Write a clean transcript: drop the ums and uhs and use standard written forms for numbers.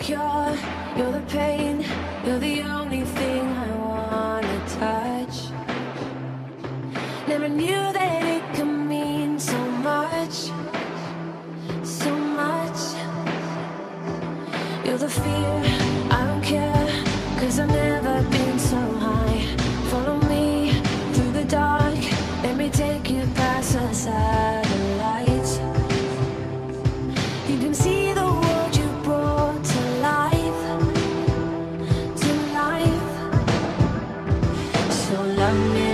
cure, you're the pain, you're the only thing I wanna touch. Never knew that it could mean so much, so much. You're the fear, I don't care, 'cause I've never been so high. Follow me through the dark, let me take you past the satellites. You can see the world you brought to life, to life. So love me